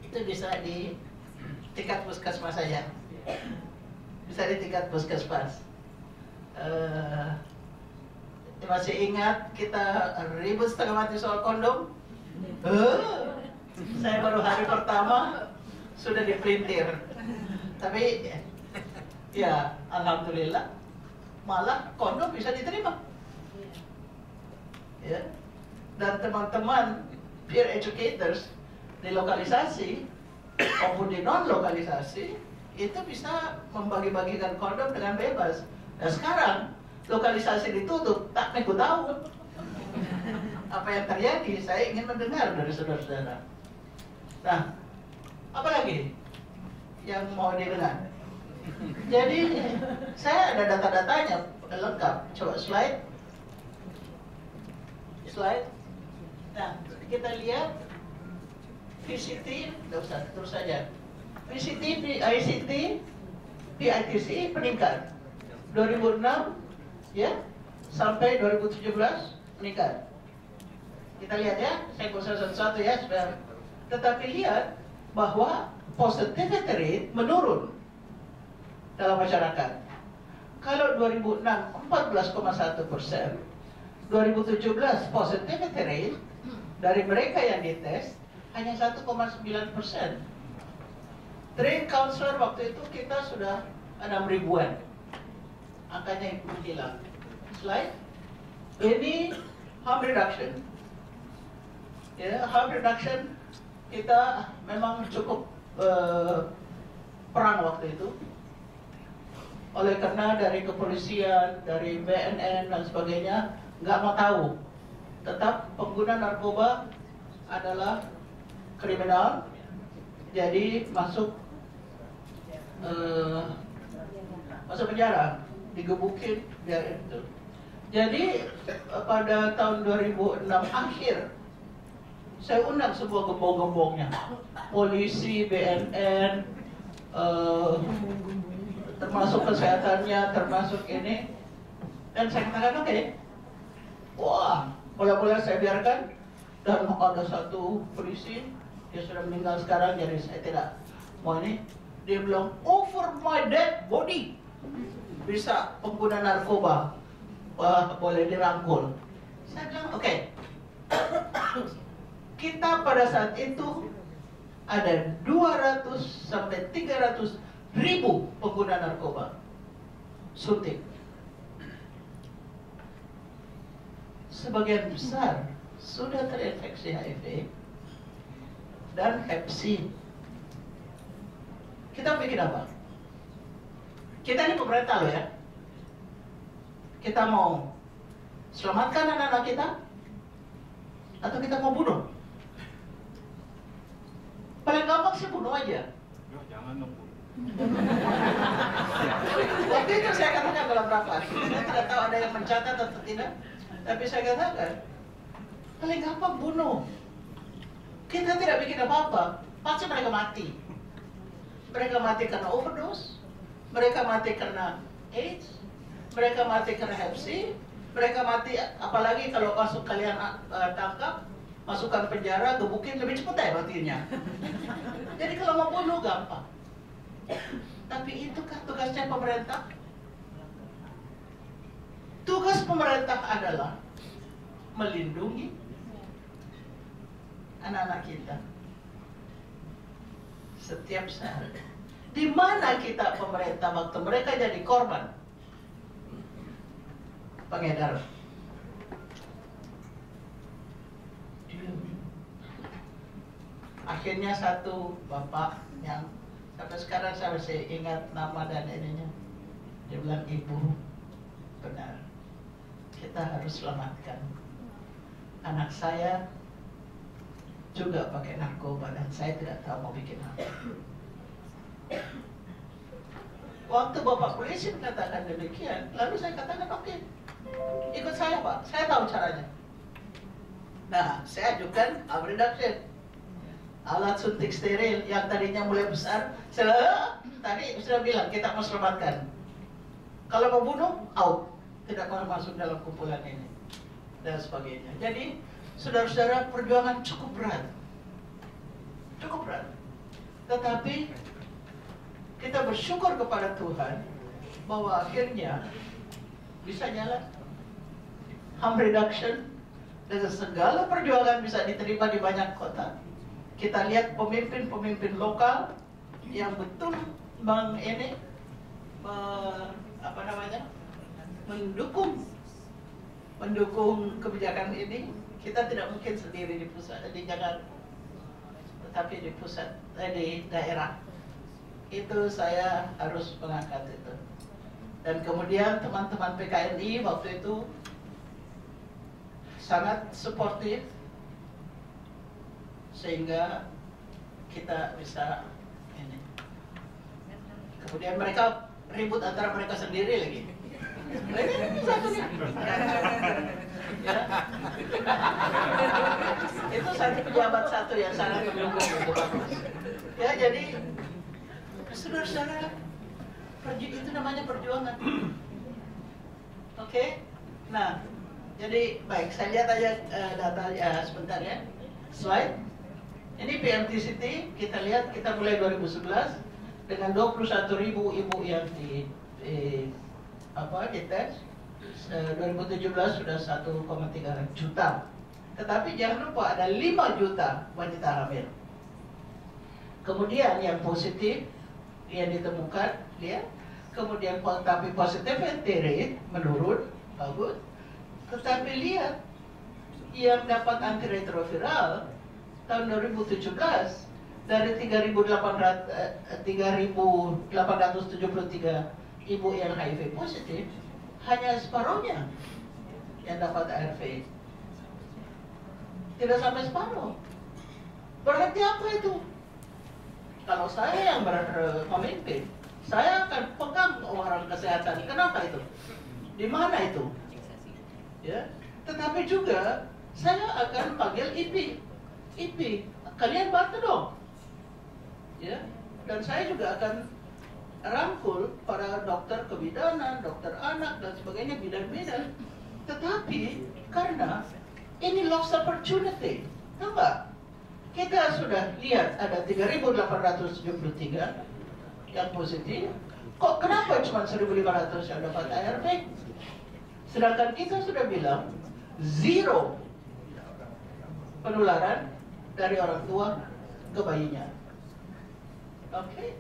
itu bisa di tingkat puskesmas saja, bisa di tingkat puskesmas. Masih ingat kita ribut setengah mati soal kondom? Saya baru hari pertama sudah dipelintir, tapi ya alhamdulillah malah kondom bisa diterima. Ya. Dan teman-teman peer educators di lokalisasi maupun di non lokalisasi itu bisa membagi-bagikan kondom dengan bebas. Nah sekarang lokalisasi ditutup, tak mau tahu apa yang terjadi. Saya ingin mendengar dari saudara-saudara. Nah, apa lagi yang mau didengar? Jadi saya ada data-datanya lengkap. Coba slide. Nah, kita lihat VCT, tidak usah, terus saja. VCT, ICT, PITC meningkat 2006 ya sampai 2017 meningkat. Kita lihat ya, saya nggak usah satu-satu ya, supaya. Tetapi lihat bahwa positivity rate menurun dalam masyarakat. Kalau 2006 14,1%, 2017 positivity rate dari mereka yang dites hanya 1,9%. Train counselor waktu itu kita sudah 6 ribuan, angkanya hilang. Slide. Ini harm reduction. Ya, harm reduction kita memang cukup perang waktu itu. Oleh karena dari kepolisian, dari BNN dan sebagainya nggak mau tahu. Tetap pengguna narkoba adalah kriminal, jadi masuk penjara, digebukin, biar itu. Jadi pada tahun 2006 akhir saya undang semua gembong-gembongnya, polisi, BNN, termasuk kesehatannya, termasuk ini, dan saya katakan oke, wah, bola-bola saya biarkan. Dan ada satu polisi, dia sudah meninggal sekarang, jadi saya tidak mau ini. Dia bilang, over my dead body bisa pengguna narkoba, wah, boleh dirangkul. Saya bilang oke. Kita pada saat itu ada 200 sampai 300 ribu pengguna narkoba suntik. Sebagian besar sudah terinfeksi HIV dan Hep C. Kita bikin apa? Kita ini pemerintah loh ya. Kita mau selamatkan anak-anak kita atau kita mau bunuh? Paling gampang sih bunuh aja. Jangan dong. Waktu itu saya katakan dalam rapat, saya tidak tahu ada yang mencatat atau tidak, tapi saya katakan paling gampang bunuh. Kita tidak bikin apa-apa, pasti mereka mati. Mereka mati karena overdose, mereka mati karena AIDS, mereka mati karena Hep C, mereka mati apalagi kalau masuk kalian tangkap, masukkan penjara, gebukin, lebih cepat ya matinya. Jadi kalau mau bunuh gampang. Tapi itukah tugasnya pemerintah? Tugas pemerintah adalah melindungi anak-anak kita setiap saat. Di mana kita pemerintah waktu mereka jadi korban pengedar? Akhirnya satu bapak yang sampai sekarang saya masih ingat nama dan ininya, dia bilang, ibu benar, kita harus selamatkan anak saya juga pakai narkoba dan saya tidak tahu mau bikin apa. Waktu bapak polisi mengatakan demikian, lalu saya katakan oke, ikut saya pak, saya tahu caranya. Nah, saya ajukan harm reduction, alat suntik steril yang tadinya mulai besar. Tadi sudah bilang kita mau selamatkan. Kalau mau bunuh, out, tidak mau masuk dalam kumpulan ini dan sebagainya. Jadi saudara-saudara, perjuangan cukup berat, cukup berat. Tetapi kita bersyukur kepada Tuhan bahwa akhirnya bisa jalan. Harm reduction dengan segala perjuangan bisa diterima di banyak kota. Kita lihat pemimpin-pemimpin lokal yang betul mendukung kebijakan ini. Kita tidak mungkin sendiri di pusat, di Jakarta, tetapi di pusat, di daerah. Itu saya harus mengangkat itu. Dan kemudian teman-teman PKNI waktu itu sangat suportif, sehingga kita bisa ini. Kemudian mereka ribut antara mereka sendiri lagi. Ini satu nih. Ya. Itu satu pejabat satu yang sangat mendukung itu bagus. Ya, jadi saudara-saudara, itu namanya perjuangan. Oke? Nah, jadi baik, saya lihat aja datanya sebentar ya. Slide. Ini PMTCT, kita lihat kita mulai 2011 dengan 21.000 ibu yang dites. 2017 sudah 1,3 juta. Tetapi jangan lupa ada 5 juta wanita hamil. Kemudian yang positif yang ditemukan, lihat. Kemudian tapi positivity rate menurun, bagus. Tetapi lihat yang dapat antiretroviral tahun 2017 dari 3.873 ibu yang HIV positif, hanya separuhnya yang dapat ARV. Tidak sampai separuh. Berarti apa itu? Kalau saya yang memimpin, saya akan pegang orang kesehatan. Kenapa itu? Di mana itu? Ya. Tetapi juga saya akan panggil IP, kalian bantu dong. Ya. Dan saya juga akan rangkul para dokter kebidanan, dokter anak dan sebagainya, bidan-bidan. Tetapi karena ini lost opportunity, tahu nggak? Kita sudah lihat ada 3.873 yang positif. Kok kenapa cuma 1.500 yang dapat ARV? Sedangkan kita sudah bilang zero penularan dari orang tua ke bayinya. Oke.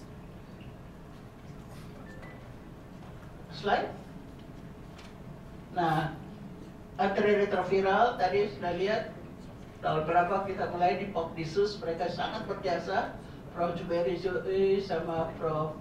Slide. Nah, antiretroviral tadi sudah lihat tahun berapa kita mulai di Pokdisus, mereka sangat berjasa. Prof. Juberi sama Prof.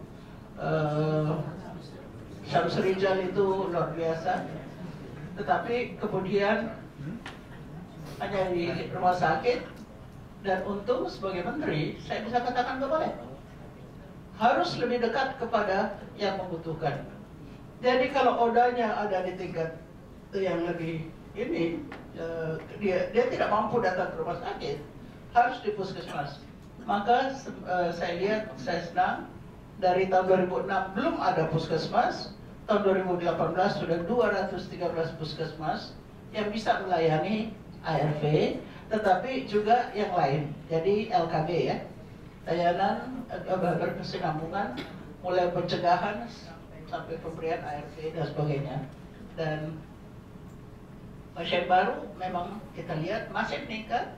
Syamsurijal itu luar biasa. Tetapi kemudian hanya di rumah sakit, dan untung sebagai menteri saya bisa katakan gak boleh. Harus lebih dekat kepada yang membutuhkan. Jadi kalau odanya ada di tingkat yang lebih ini, dia tidak mampu datang ke rumah sakit, harus di puskesmas. Maka saya lihat, saya senang dari tahun 2006 belum ada puskesmas, tahun 2018 sudah 213 puskesmas yang bisa melayani ARV, tetapi juga yang lain. Jadi LKB ya, layanan berkesinambungan, mulai pencegahan sampai pemberian ARV dan sebagainya. Dan pasien baru memang kita lihat masih meningkat,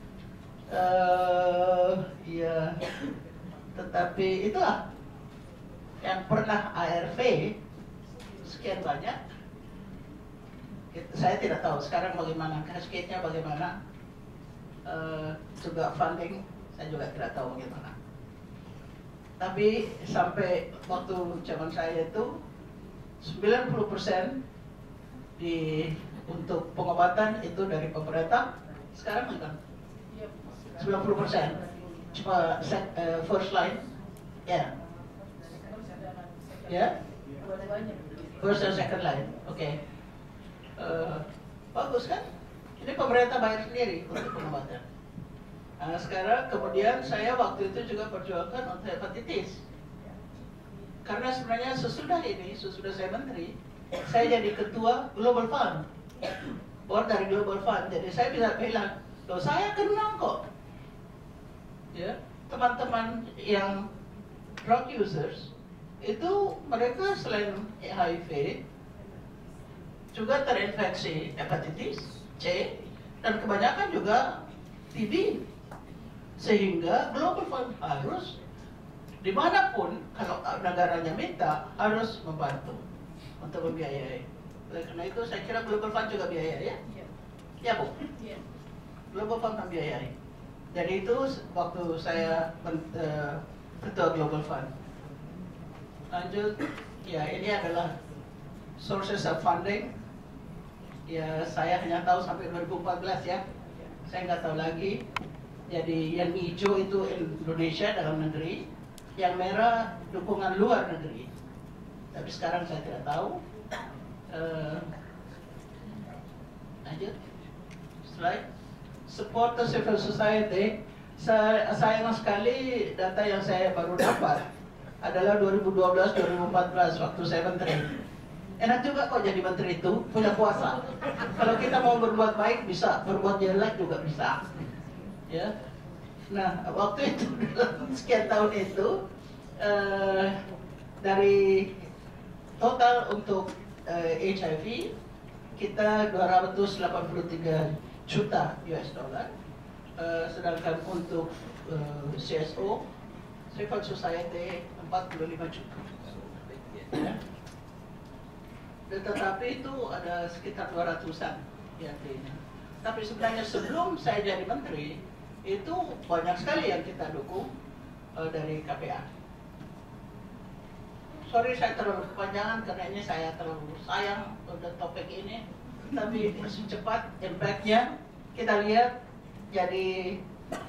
ya, tetapi itulah yang pernah ARV sekian banyak. Saya tidak tahu sekarang bagaimana, cascade-nya bagaimana, juga funding saya juga tidak tahu bagaimana. Tapi sampai waktu zaman saya itu 90% untuk pengobatan itu dari pemerintah. Sekarang enggak, 90% cuma first line, ya, ya, first and second line, oke. Bagus kan? Ini pemerintah bayar sendiri untuk pengobatan. Nah, sekarang kemudian saya waktu itu juga perjuangkan untuk hepatitis. Karena sebenarnya sesudah saya menteri, saya jadi ketua Global Fund, board dari Global Fund. Jadi saya bisa bilang, loh saya kenal kok, ya, teman-teman yang drug users itu mereka selain HIV juga terinfeksi hepatitis C dan kebanyakan juga TB, sehingga Global Fund harus dimanapun kalau negaranya minta harus membantu untuk membiayai. Oleh karena itu saya kira Global Fund juga biaya ya? Ya Bu? Global Fund membiayai. Jadi itu waktu saya ketua Global Fund. Lanjut, ya ini adalah sources of funding. Ya saya hanya tahu sampai 2014 ya. Saya nggak tahu lagi. Jadi yang hijau itu Indonesia dalam negeri, yang merah dukungan luar negeri. Tapi sekarang saya tidak tahu. Lanjut, slide. Support the civil society. Sayang sekali data yang saya baru dapat adalah 2012-2014 waktu saya menteri. Enak juga kok jadi menteri itu, punya kuasa. Kalau kita mau berbuat baik bisa, berbuat jelek juga bisa. Ya. Nah, waktu itu sekian tahun itu dari total untuk HIV kita 283 juta US dollar, sedangkan untuk CSO civil society 45 juta. Ya. Tetapi itu ada sekitar 200-an yang ini. Tapi sebenarnya sebelum saya jadi menteri itu banyak sekali yang kita dukung dari KPA. Sorry saya terlalu kepanjangan karena ini saya terlalu sayang pada topik ini. Tapi masih cepat impact-nya kita lihat. Jadi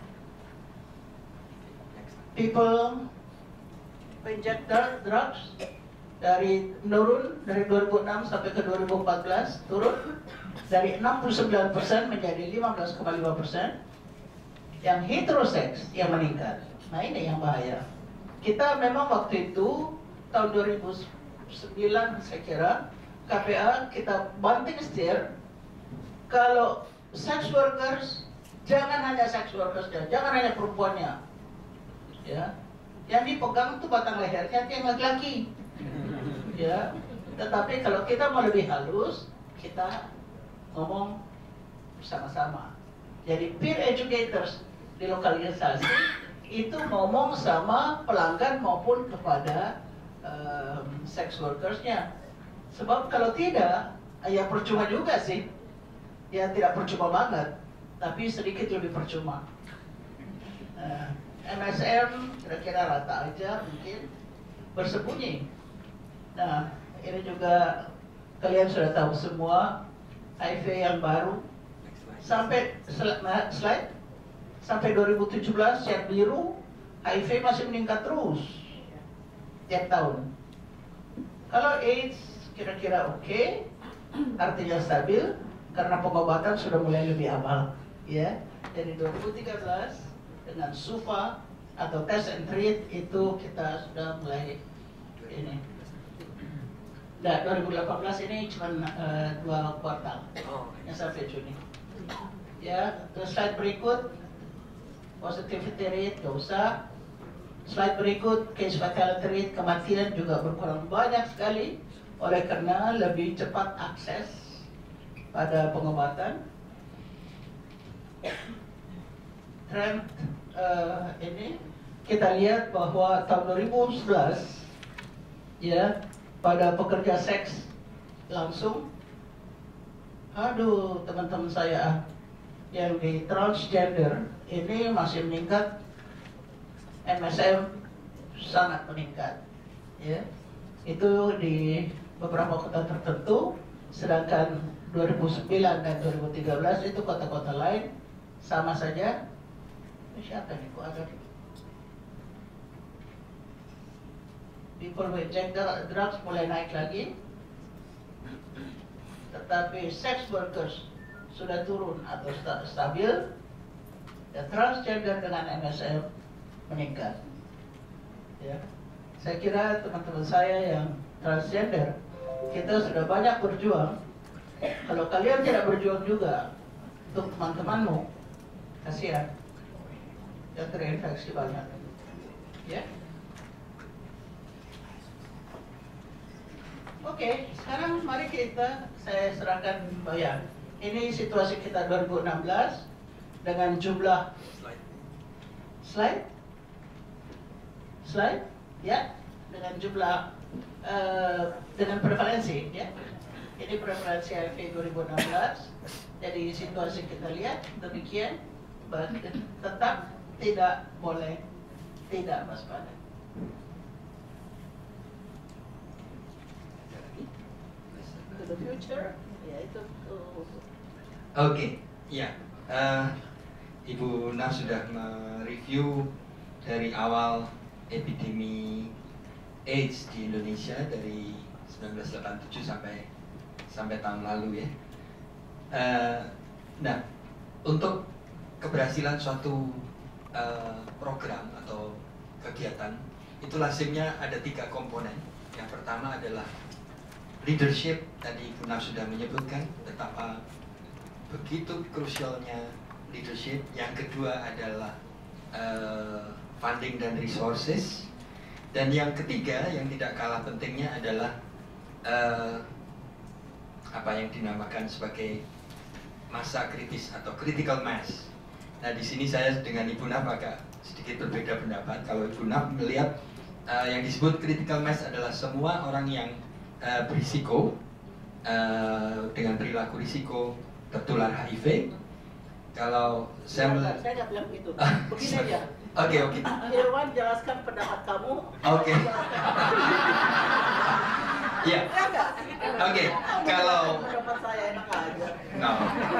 people inject drugs dari menurun dari 2006 sampai ke 2014 turun dari 69% menjadi 15,5%. Yang heterosex yang meningkat. Nah ini yang bahaya. Kita memang waktu itu tahun 2009 saya kira KPA kita banting setir, kalau sex workers jangan hanya sex workers, jangan hanya perempuannya, ya, yang dipegang itu batang lehernya yang laki-laki, ya. Tetapi kalau kita mau lebih halus, kita ngomong bersama-sama. Jadi peer educators di lokalisasi itu ngomong sama pelanggan maupun kepada sex workersnya. Sebab kalau tidak, ya percuma juga sih. Ya tidak percuma banget, tapi sedikit lebih percuma. MSM kira-kira rata aja mungkin bersembunyi. Nah, ini juga kalian sudah tahu semua HIV yang baru sampai slide sampai 2017 yang biru HIV masih meningkat terus tiap tahun. Kalau AIDS kira-kira oke, artinya stabil karena pengobatan sudah mulai lebih awal, ya. Jadi 2013 dengan SUFA atau test and treat itu kita sudah mulai ini. Nah, 2018 ini cuma 2 kuartal yang sampai Juni. Ya, terus slide berikut positivity rate gak usah. Slide berikut case fatality rate, kematian juga berkurang banyak sekali oleh karena lebih cepat akses pada pengobatan. Trend ini kita lihat bahwa tahun 2011 ya pada pekerja seks langsung, aduh teman-teman saya yang di transgender ini masih meningkat, MSM sangat meningkat, ya. Itu di beberapa kota tertentu, sedangkan 2009 dan 2013 itu kota-kota lain sama saja. Siapa nih kok ada? People with inject drugs mulai naik lagi, tetapi sex workers sudah turun atau stabil, dan transgender dengan MSM meningkat. Ya, saya kira teman-teman saya yang transgender, kita sudah banyak berjuang. Kalau kalian tidak berjuang juga untuk teman-temanmu, kasihan. yang terinfeksi banyak. Ya. Oke, sekarang mari saya serahkan bayang. Ini situasi kita 2016 dengan jumlah slide, ya, dengan jumlah dengan prevalensi, ya. Ini prevalensi HIV 2016. Jadi situasi kita lihat demikian, tetap tidak boleh tidak waspada. To the future, ya itu. Oke, ya. Ibu Nah sudah mereview dari awal epidemi AIDS di Indonesia dari 1987 sampai tahun lalu ya. Nah, untuk keberhasilan suatu program atau kegiatan itu lazimnya ada 3 komponen. Yang pertama adalah leadership. Tadi Ibu Nah sudah menyebutkan betapa begitu krusialnya leadership. Yang kedua adalah funding dan resources. Dan yang ketiga yang tidak kalah pentingnya adalah apa yang dinamakan sebagai masa kritis atau critical mass. Nah, di sini saya dengan Ibu Nah agak sedikit berbeda pendapat. Kalau Ibu Nah melihat yang disebut critical mass adalah semua orang yang berisiko dengan perilaku risiko tertular HIV. Kalau saya nggak bilang begitu. Begini aja. Oke. Irwan, jelaskan pendapat kamu. Oke. Ya. Oke. Kalau pendapat saya enak aja. No.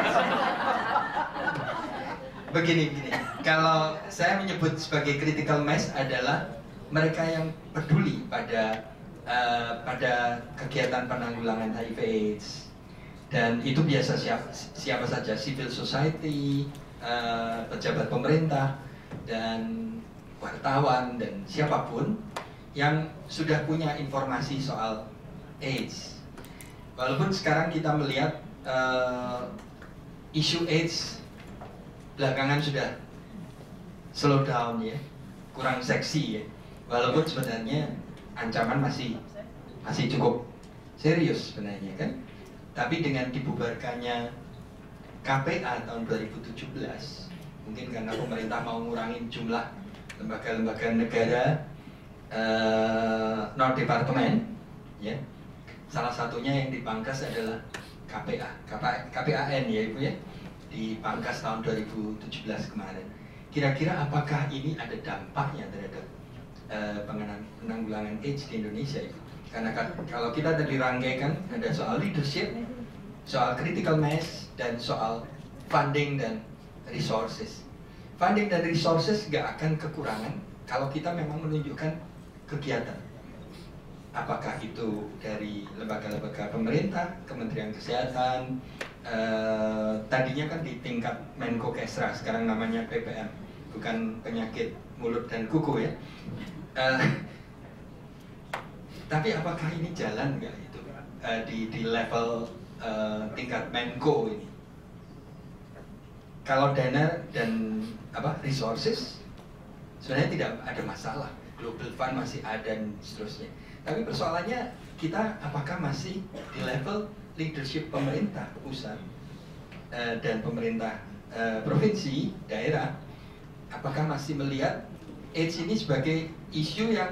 Begini. Kalau saya menyebut sebagai critical mass adalah mereka yang peduli pada kegiatan penanggulangan HIV/AIDS. Dan itu biasa siapa saja, civil society, pejabat pemerintah, dan wartawan, dan siapapun yang sudah punya informasi soal AIDS. Walaupun sekarang kita melihat isu AIDS belakangan sudah slow down ya, kurang seksi ya. Walaupun sebenarnya ancaman masih cukup serius sebenarnya kan. Tapi dengan dibubarkannya KPA tahun 2017, mungkin karena pemerintah mau ngurangin jumlah lembaga-lembaga negara non departemen, ya. Salah satunya yang dipangkas adalah KPAN ya Ibu ya, dipangkas tahun 2017 kemarin. Kira-kira apakah ini ada dampaknya terhadap penanggulangan AIDS di Indonesia Ibu? Karena kalau kita tadi rangkaikan ada soal leadership, soal critical mass, dan soal funding dan resources. Funding dan resources gak akan kekurangan kalau kita memang menunjukkan kegiatan. Apakah itu dari lembaga-lembaga pemerintah, Kementerian Kesehatan, tadinya kan di tingkat Menko Kesra, sekarang namanya PPM, bukan penyakit mulut dan kuku ya. Tapi apakah ini jalan nggak itu di level tingkat Menko ini? Kalau dana dan resources sebenarnya tidak ada masalah, Global Fund masih ada dan seterusnya. Tapi persoalannya kita apakah masih di level leadership pemerintah pusat dan pemerintah provinsi, daerah, apakah masih melihat AIDS ini sebagai isu yang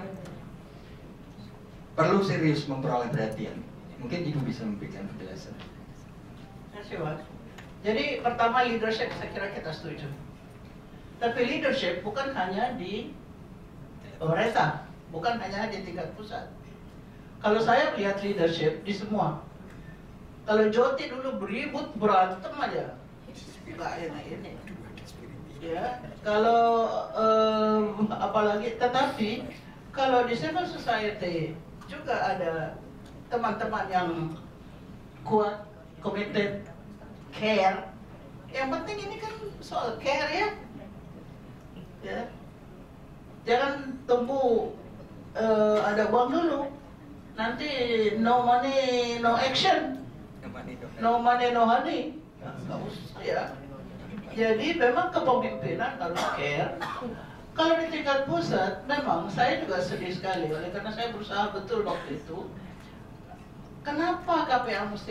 perlu serius memperoleh perhatian? Mungkin Ibu bisa memberikan penjelasan. Terima kasih, Mas. Jadi pertama leadership saya kira kita setuju. Tapi leadership bukan hanya di pemerintah, bukan hanya di tingkat pusat. Kalau saya melihat leadership di semua. Kalau Joti dulu beribut berantem aja, nggak ini. Ya, kalau apalagi, tetapi kalau di civil society juga ada teman-teman yang kuat, committed, care. Yang penting ini kan soal care ya. Ya. Jangan tunggu ada uang dulu. Nanti no money, no action. No money, no honey. Nggak usah ya. Jadi memang kepemimpinan harus care. Kalau di tingkat pusat, memang saya juga sedih sekali oleh karena saya berusaha betul waktu itu. Kenapa KPA mesti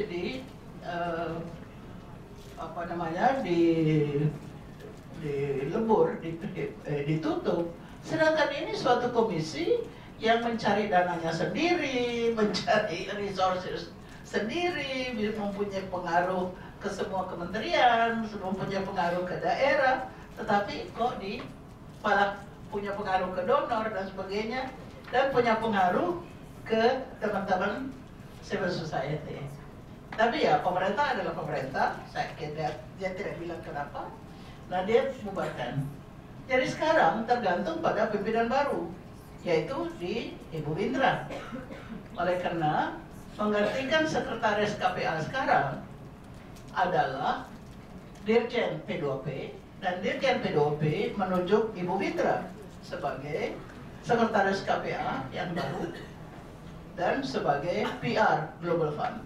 dilebur, ditutup? Sedangkan ini suatu komisi yang mencari dananya sendiri, mencari resources sendiri, mempunyai pengaruh ke semua kementerian, mempunyai pengaruh ke daerah, tetapi kok malah punya pengaruh ke donor dan sebagainya, dan punya pengaruh ke teman-teman civil society. Tapi ya pemerintah adalah pemerintah, dia tidak bilang kenapa, nah dia bubarkan. Jadi sekarang tergantung pada pimpinan baru, yaitu di Ibu Windra. Oleh karena menggantikan sekretaris KPA sekarang adalah Dirjen P2P, dan Dirjen P2P menunjuk Ibu Windra sebagai sekretaris KPA yang baru dan sebagai PR Global Fund.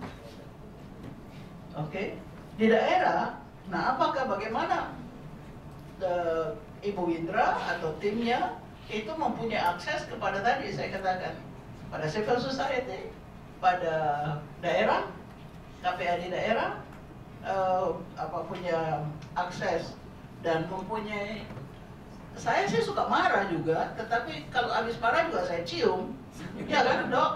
Oke, di daerah, nah apakah bagaimana Ibu Windra atau timnya itu mempunyai akses kepada tadi saya katakan, pada civil society, pada daerah, KPA di daerah, punya akses dan mempunyai. Saya sih suka marah juga, tetapi kalau habis marah juga saya cium, ya kan dok?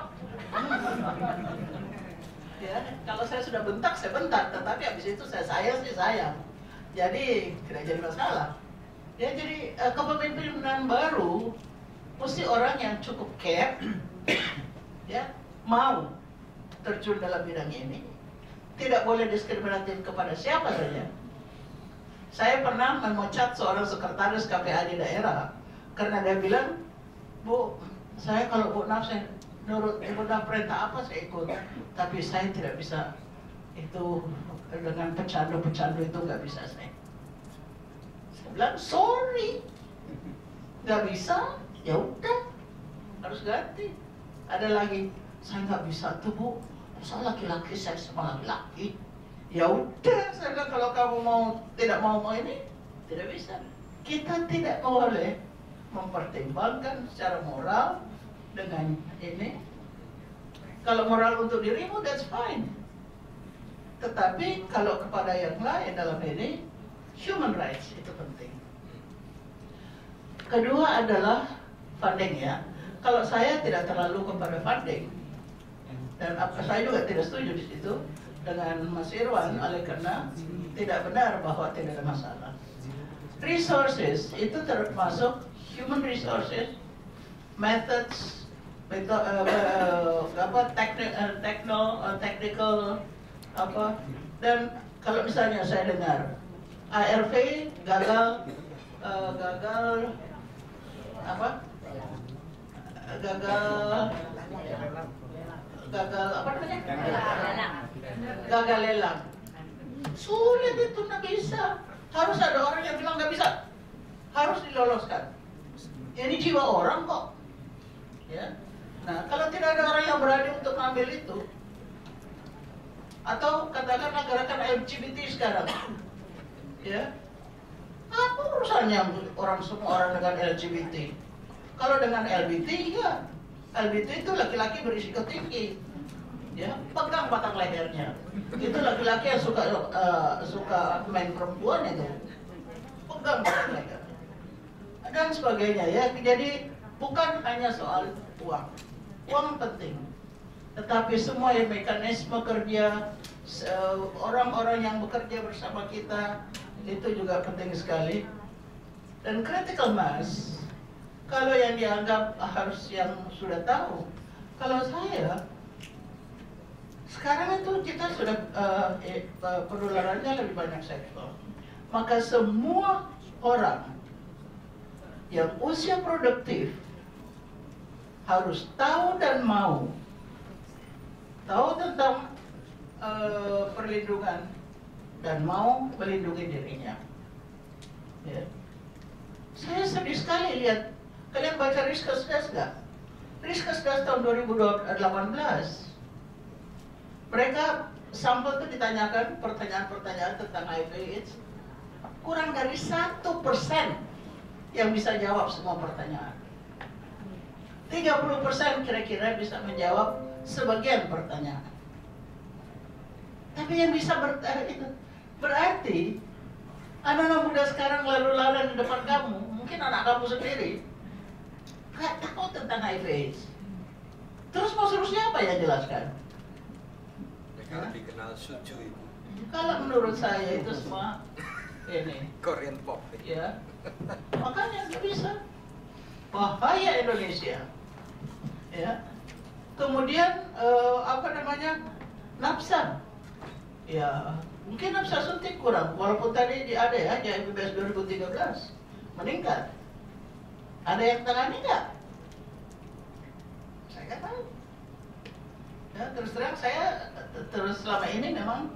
Ya, kalau saya sudah bentak, saya bentak, tetapi habis itu saya sayang. Jadi tidak jadi masalah. Ya, jadi kepemimpinan baru mesti orang yang cukup care, ya, mau terjun dalam bidang ini, tidak boleh diskriminatif kepada siapa saja. Saya pernah memecat seorang sekretaris KPA di daerah karena dia bilang, Bu, saya kalau Bu Naf, saya nurut Ibu Naf perintah apa saya ikut, tapi saya tidak bisa itu dengan pecandu itu nggak bisa saya. Saya bilang sorry, nggak bisa, ya udah harus ganti. Ada lagi, saya nggak bisa tuh Bu, saya laki-laki, saya sama laki-laki. Ya udah, saya bilang kalau kamu tidak mau ini, tidak bisa. Kita tidak boleh mempertimbangkan secara moral dengan ini. Kalau moral untuk dirimu, that's fine. Tetapi kalau kepada yang lain dalam ini, human rights itu penting. Kedua adalah funding ya. Kalau saya tidak terlalu kepada funding, dan saya juga tidak setuju di situ dengan Mas Irwan, oleh karena tidak benar bahwa tidak ada masalah. Resources itu termasuk human resources, methods, technical dan kalau misalnya saya dengar ARV gagal lelang. Sulit itu, nggak bisa. Harus ada orang yang bilang nggak bisa. Harus diloloskan. Ini jiwa orang kok. Ya. Nah, kalau tidak ada orang yang berani untuk mengambil itu, atau katakanlah gerakan LGBT sekarang, ya, apa urusannya semua orang dengan LGBT? Kalau dengan LGBT, ya, LGBT itu laki-laki berisiko tinggi. Ya, pegang batang lehernya. Itu laki-laki yang suka main perempuan itu. Pegang batang lehernya. Dan sebagainya ya. Jadi bukan hanya soal uang. Uang penting. Tetapi semua yang mekanisme kerja, orang-orang yang bekerja bersama kita itu juga penting sekali. Dan critical mass, kalau yang dianggap harus yang sudah tahu, kalau saya sekarang itu kita sudah penularannya lebih banyak seksual, maka semua orang yang usia produktif harus tahu dan mau tahu tentang perlindungan dan mau melindungi dirinya. Ya. Saya sedih sekali lihat, kalian baca Riskesdas nggak? Riskesdas tahun 2018. Mereka sampel itu ditanyakan pertanyaan-pertanyaan tentang HIV/AIDS. kurang dari 1% yang bisa jawab semua pertanyaan. 30% kira-kira bisa menjawab sebagian pertanyaan. Tapi yang bisa berarti anak-anak muda sekarang lalu lalang di depan kamu, mungkin anak kamu sendiri nggak tahu tentang HIV/AIDS. Terus mau seterusnya apa ya jelaskan? Mereka lebih kenal suju itu. Kalau menurut saya itu semua ini Korean pop. ya, makanya nggak bisa. Bahaya Indonesia. Ya. Kemudian apa namanya, nafsa. Ya, mungkin nafsa suntik kurang. Walaupun tadi ada ya, di MBBS 2013 meningkat. Ada yang tangani nggak? Saya nggak tahu. Ya, terus terang saya terus selama ini memang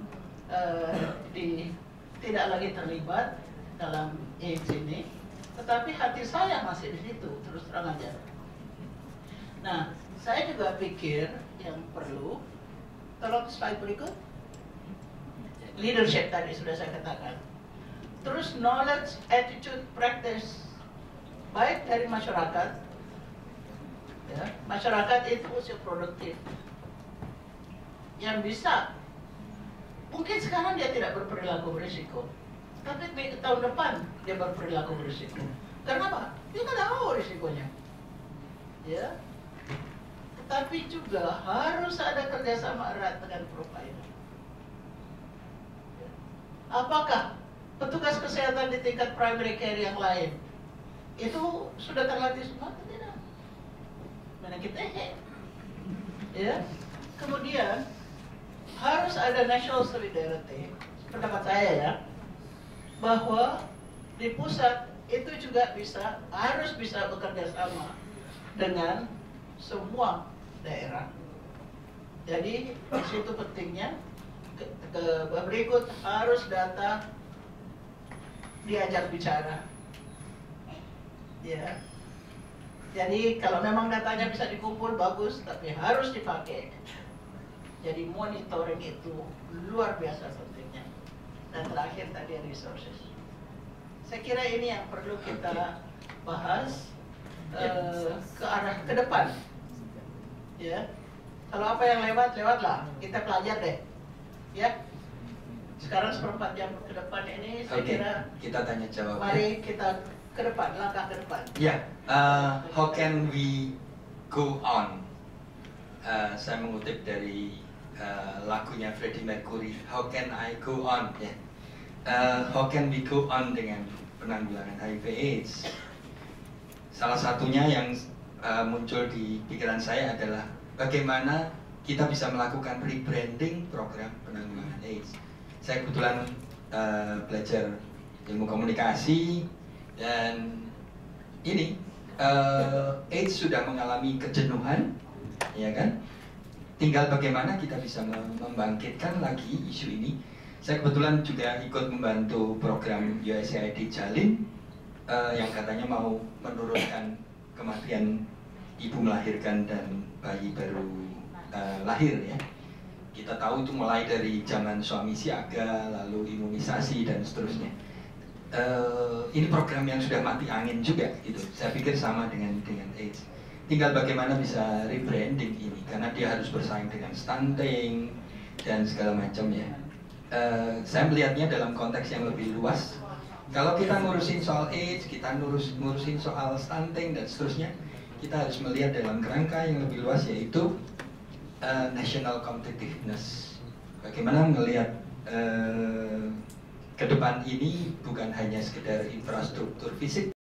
tidak lagi terlibat dalam AIDS ini, tetapi hati saya masih di situ, terus terang aja. Nah, saya juga pikir yang perlu, tolong slide berikut, leadership tadi sudah saya katakan. Terus knowledge, attitude, practice, baik dari masyarakat, ya, masyarakat itu usia produktif, yang bisa, mungkin sekarang dia tidak berperilaku berisiko, tapi tahun depan dia berperilaku berisiko. Kenapa? Dia nggak tahu risikonya, ya. Tetapi juga harus ada kerjasama erat dengan provider. Apakah petugas kesehatan di tingkat primary care yang lain itu sudah terlatih semua atau tidak? Mana kita ya. Kemudian harus ada national solidarity, pendapat saya ya, bahwa di pusat itu juga harus bisa bekerja sama dengan semua daerah. Jadi di situ pentingnya berikut harus data diajak bicara, ya. Jadi kalau memang datanya bisa dikumpul bagus, tapi harus dipakai. Jadi monitoring itu luar biasa pentingnya. Dan terakhir tadi resources. Saya kira ini yang perlu kita bahas ke arah ke depan. Ya, kalau apa yang lewatlah, kita pelajar deh. Ya, sekarang 1/4 jam ke depan ini saya kira kita tanya jawab. Mari kita ke depan, langkah ke depan. Ya, how can we go on? Saya mengutip dari lagunya Freddie Mercury, How Can I Go On? Ya, how can we go on dengan penanggulangan HIV/AIDS? Salah satunya yang muncul di pikiran saya adalah bagaimana kita bisa melakukan rebranding program penanggulangan AIDS. Saya kebetulan belajar ilmu komunikasi dan ini AIDS sudah mengalami kejenuhan, ya kan? Tinggal bagaimana kita bisa membangkitkan lagi isu ini. Saya kebetulan juga ikut membantu program USAID Jalin yang katanya mau menurunkan kematian ibu melahirkan dan bayi baru lahir ya. Kita tahu itu mulai dari zaman suami siaga, lalu imunisasi dan seterusnya. Ini program yang sudah mati angin juga gitu. Saya pikir sama dengan AIDS. Tinggal bagaimana bisa rebranding ini, karena dia harus bersaing dengan stunting dan segala macam ya. Saya melihatnya dalam konteks yang lebih luas. Kalau kita ngurusin soal AIDS, kita ngurusin soal stunting dan seterusnya, kita harus melihat dalam kerangka yang lebih luas, yaitu national competitiveness. Bagaimana melihat ke depan ini bukan hanya sekedar infrastruktur fisik,